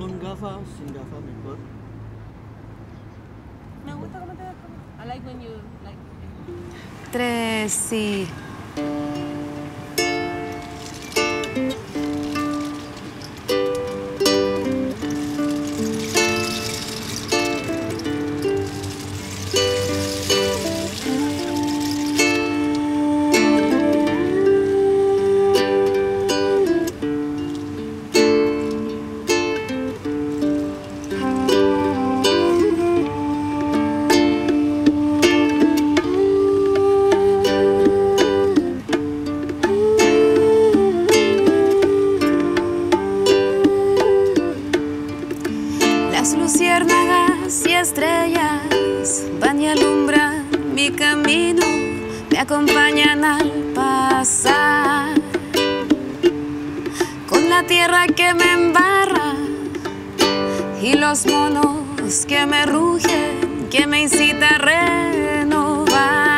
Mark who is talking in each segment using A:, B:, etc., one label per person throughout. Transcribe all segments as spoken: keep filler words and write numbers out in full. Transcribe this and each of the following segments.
A: ¿Con gafas o sin gafas mejor?
B: Me gusta cómo te ves. I like when you like.
C: Tres, sí. Las luciérnagas y estrellas van y alumbran mi camino, me acompañan al pasar. Con la tierra que me embarra y los monos que me rugen, que me incita a renovar.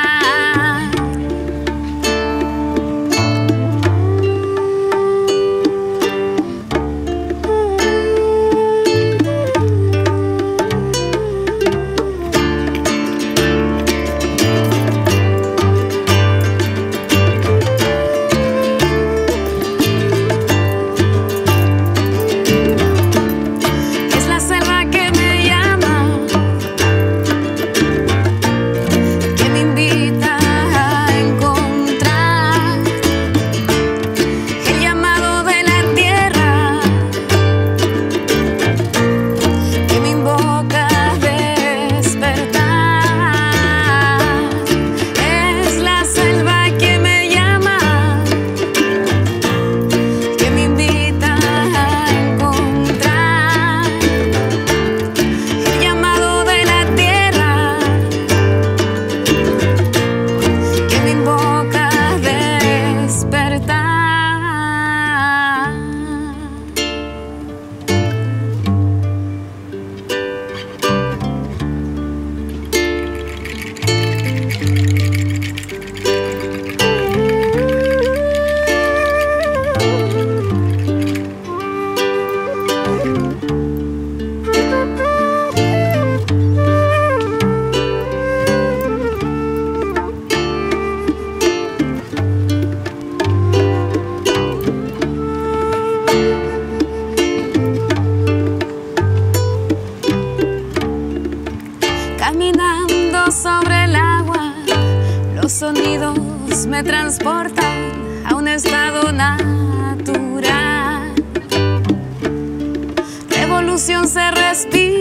C: Caminando sobre el agua, los sonidos me transportan a un estado natural. Revolución se respira.